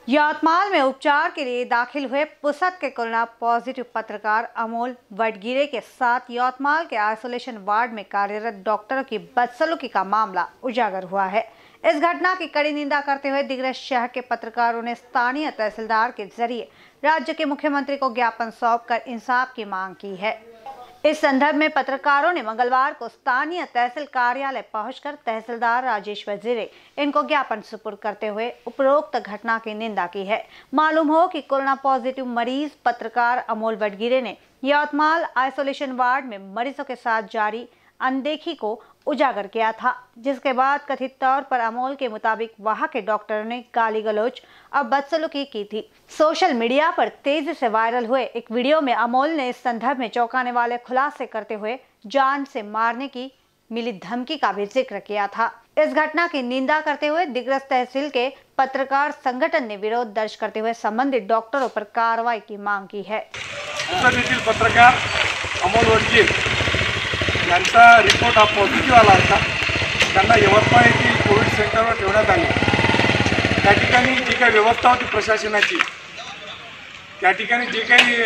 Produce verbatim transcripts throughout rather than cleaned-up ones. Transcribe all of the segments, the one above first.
यवतमाल में उपचार के लिए दाखिल हुए पुसद के कोरोना पॉजिटिव पत्रकार अमोल वडगिरे के साथ यवतमाल के आइसोलेशन वार्ड में कार्यरत डॉक्टरों की बदसलूकी का मामला उजागर हुआ है। इस घटना की कड़ी निंदा करते हुए दिग्रस शहर के पत्रकारों ने स्थानीय तहसीलदार के जरिए राज्य के मुख्यमंत्री को ज्ञापन सौंपकर इंसाफ की मांग की है। इस संदर्भ में पत्रकारों ने मंगलवार को स्थानीय तहसील कार्यालय पहुंचकर तहसीलदार राजेश वजीरे इनको ज्ञापन सुपुर्द करते हुए उपरोक्त घटना की निंदा की है। मालूम हो कि कोरोना पॉजिटिव मरीज पत्रकार अमोल वडगिरे ने यवतमाल आइसोलेशन वार्ड में मरीजों के साथ जारी अनदेखी को उजागर किया था, जिसके बाद कथित तौर पर अमोल के मुताबिक वहां के डॉक्टरों ने गाली गलौज और बदसलूकी की थी। सोशल मीडिया पर तेजी से वायरल हुए एक वीडियो में अमोल ने इस संदर्भ में चौंकाने वाले खुलासे करते हुए जान से मारने की मिली धमकी का भी जिक्र किया था। इस घटना की निंदा करते हुए दिग्रस तहसील के पत्रकार संगठन ने विरोध दर्ज करते हुए संबंधित डॉक्टरों पर कार्रवाई की मांग की है। पत्रकार अमोल वडगिरे यांचा रिपोर्ट हा पॉझिटिव्ह आला होता। त्यांना यवतमाळ येथील कोविड सेंटरवर ठेवण्यात आले। त्या ठिकाणी जी काही व्यवस्था होती प्रशासनाची, त्या ठिकाणी जे काही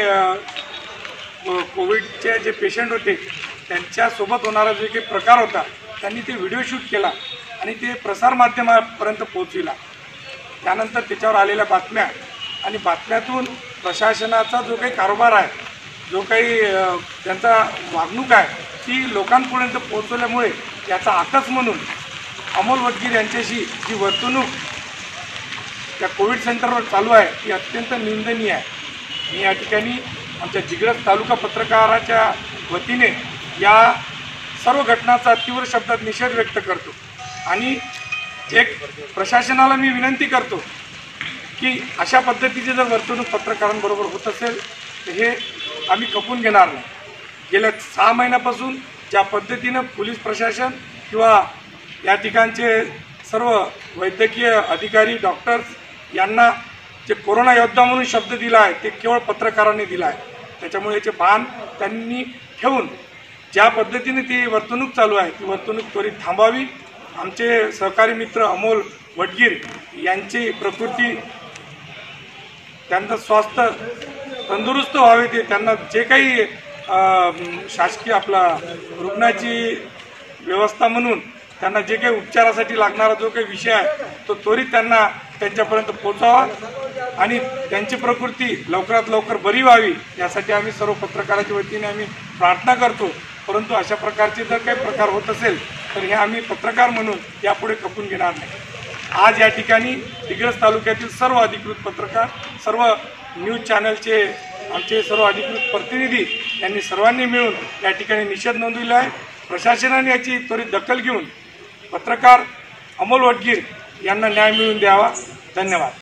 कोविडचे जे पेशंट होते त्यांच्यासोबत होणारा जे काही प्रकार होता त्यांनी ते व्हिडिओ शूट केला आणि ते प्रसार माध्यमापर्यंत पोहोचविला। त्यानंतर त्याच्यावर आलेल्या बातम्या आणि बातम्यातून प्रशासनाचा जो काही कारभार आहे, जो काही त्यांचा वागणूक आहे ती लोकांपर्यंत पोहोचवल्यामुळे याचा आकस म्हणून अमोल वडगिरे यांच्याशी जी वर्तणूक त्या कोविड सेंटरवर चालू आहे ती अत्यंत निंदनीय आहे। मी या ठिकाणी आमच्या दिग्रस तालुका पत्रकाराच्या वतीने या सर्व घटनांचा तीव्र शब्दात निषेध व्यक्त करतो आणि एक प्रशासनाला मी विनंती करतो की अशा पद्धतीची जर वर्तणूक पत्रकारांबरोबर होत असेल तर हे आम्ही खपून घेणार नाही। गेल्या सहा महिन्यापासून ज्या पद्धतीनं पोलीस प्रशासन किंवा या ठिकाणचे सर्व वैद्यकीय अधिकारी डॉक्टर्स यांना जे कोरोना योद्धा म्हणून शब्द दिला आहे ते केवळ पत्रकारांनी दिला आहे। त्याच्यामुळे याचे भान त्यांनी ठेवून ज्या पद्धतीने ती वर्तणूक चालू आहे ती वर्तणूक त्वरित थांबावी। आमचे सहकारी मित्र अमोल वडगिरे यांची प्रकृती, त्यांचं स्वास्थ्य तंदुरुस्त व्हावे, ते त्यांना जे काही शासकीय आपला रुग्णाची व्यवस्था म्हणून त्यांना जे काही उपचारासाठी लागणारा जो काही विषय आहे तो त्वरित त्यांना त्यांच्यापर्यंत पोहोचावा आणि त्यांची प्रकृती लवकरात लवकर बरी व्हावी यासाठी आम्ही सर्व पत्रकाराच्या वतीने आम्ही प्रार्थना करतो। परंतु अशा प्रकारचे जर काही प्रकार होत असेल तर हे आम्ही पत्रकार म्हणून यापुढे खपून घेणार नाही। आज या ठिकाणी दिग्रस तालुक्यातील सर्व अधिकृत पत्रकार, सर्व न्यूज चॅनलचे आमचे सर्व अधिकृत प्रतिनिधी यांनी सर्वांनी मिळून या ठिकाणी निषेध नोंदविला आहे। प्रशासनाने याची त्वरित दखल घेऊन पत्रकार अमोल वडगिरे यांना न्याय मिळवून द्यावा। धन्यवाद।